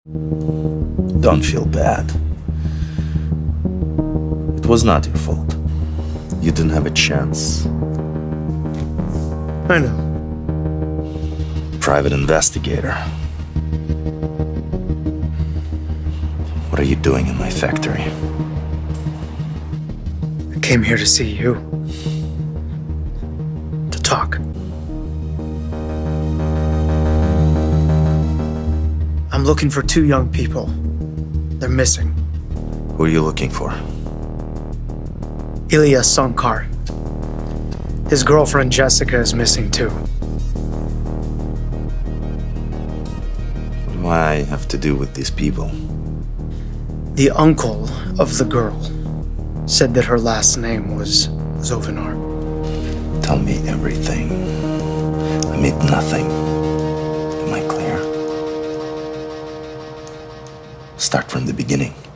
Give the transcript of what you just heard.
Don't feel bad. It was not your fault. You didn't have a chance. I know. Private investigator. What are you doing in my factory? I came here to see you. To talk. I'm looking for 2 young people. They're missing. Who are you looking for? Ilya Sankar. His girlfriend Jessica is missing too. What do I have to do with these people? The uncle of the girl said that her last name was Zovinar. Tell me everything. I mean nothing. Am I clear? Start from the beginning.